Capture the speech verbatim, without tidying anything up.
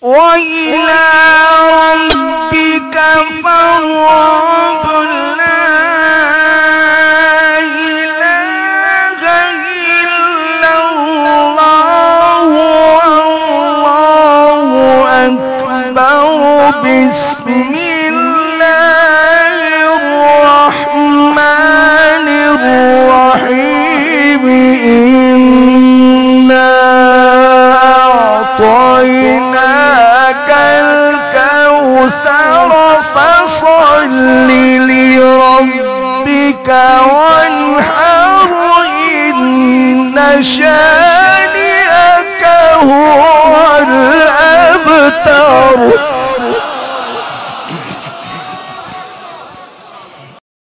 وإلى ربك فارغب. لا إله إلا الله والله أكبر. بسم الله الرحمن الرحيم. إنا أعطيناك الكوثر فصل لربك وانحر. إن شانئك هو الأبتر.